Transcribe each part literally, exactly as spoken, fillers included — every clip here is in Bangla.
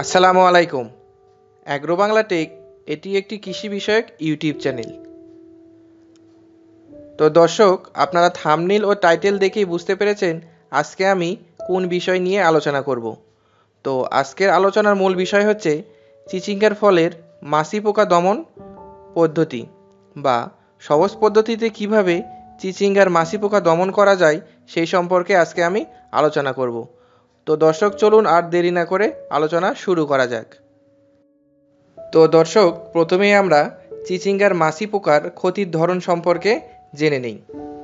আসসালামু আলাইকুম। অ্যাগ্রো বাংলা টেক এটি একটি কৃষি বিষয়ক ইউটিউব চ্যানেল। তো দর্শক, আপনারা থাম্বনেল ও টাইটেল দেখেই বুঝতে পেরেছেন আজকে আমি কোন বিষয় নিয়ে আলোচনা করব। তো আজকের আলোচনার মূল বিষয় হচ্ছে চিচিঙ্গার ফলের মাছি পোকা দমন পদ্ধতি বা সহজ পদ্ধতিতে কিভাবে চিচিঙ্গার মাছি পোকা দমন করা যায় সেই সম্পর্কে আজকে আমি আলোচনা করব। তো দর্শক, চলুন আর দেরি না করে আলোচনা শুরু করা যাক। তো দর্শক, প্রথমেই আমরা চিচিঙ্গার মাছি পোকার ক্ষতির ধরন সম্পর্কে জেনে নিই।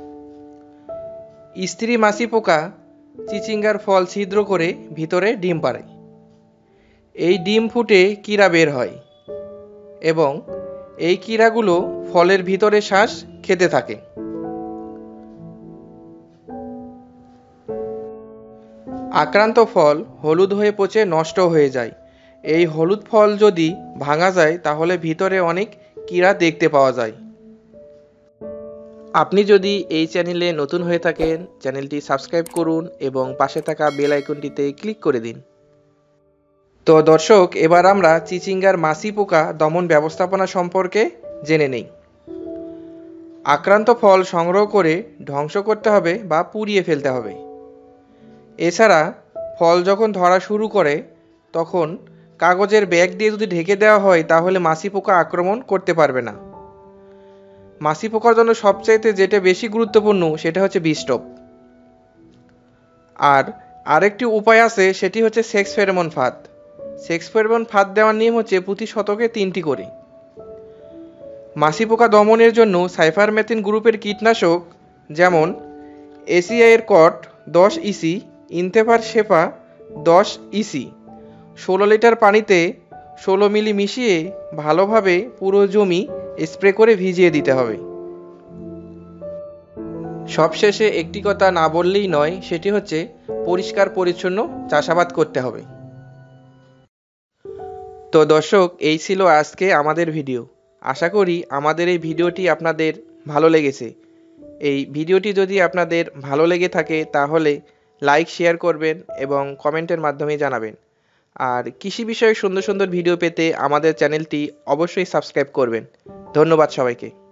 স্ত্রী মাছি পোকা চিচিঙ্গার ফল ছিদ্র করে ভিতরে ডিম পাড়ে। এই ডিম ফুটে কীরা বের হয় এবং এই কীরাগুলো ফলের ভিতরে শ্বাস খেতে থাকে। আক্রান্ত ফল হলুদ হয়ে পচে নষ্ট হয়ে যায়। এই হলুদ ফল যদি ভাঙা যায় তাহলে ভিতরে অনেক কীরা দেখতে পাওয়া যায়। আপনি যদি এই চ্যানেলে নতুন হয়ে থাকেন, চ্যানেলটি সাবস্ক্রাইব করুন এবং পাশে থাকা বেল আইকনটিতে ক্লিক করে দিন। তো দর্শক, এবার আমরা চিচিঙ্গার মাছি পোকা দমন ব্যবস্থাপনা সম্পর্কে জেনে নেই। আক্রান্ত ফল সংগ্রহ করে ধ্বংস করতে হবে বা পুড়িয়ে ফেলতে হবে। এছাড়া ফল যখন ধরা শুরু করে তখন কাগজের ব্যাগ দিয়ে যদি ঢেকে দেওয়া হয় তাহলে মাছি পোকা আক্রমণ করতে পারবে না। মাছি পোকার জন্য সবচাইতে যেটা বেশি গুরুত্বপূর্ণ সেটা হচ্ছে বীজটপ। আর আরেকটি উপায় আছে, সেটি হচ্ছে সেক্স ফেরোমন ফাঁদ। সেক্স ফেরোমন ফাঁদ দেওয়ার নিয়ম হচ্ছে প্রতি শতকে তিনটি করে। মাছি পোকা দমনের জন্য সাইফারমেথিন গ্রুপের কীটনাশক যেমন এসিআইয়ের কট দশ ইসি, ইনথেভার শেফা দশ ইসি ষোলো লিটার পানিতে ষোলো মিলি মিশিয়ে ভালোভাবে পুরো জমি স্প্রে করে ভিজিয়ে দিতে হবে। সবশেষে একটি কথা না বললেই নয়, সেটি হচ্ছে পরিষ্কার পরিচ্ছন্ন চাষাবাদ করতে হবে। তো দর্শক, এই ছিল আজকে আমাদের ভিডিও। আশা করি আমাদের এই ভিডিওটি আপনাদের ভালো লেগেছে। এই ভিডিওটি যদি আপনাদের ভালো লেগে থাকে তাহলে লাইক শেয়ার করবেন এবং কমেন্টের মাধ্যমে জানাবেন। আর কৃষি বিষয়ক সুন্দর সুন্দর ভিডিও পেতে আমাদের চ্যানেলটি অবশ্যই সাবস্ক্রাইব করবেন। ধন্যবাদ সবাইকে।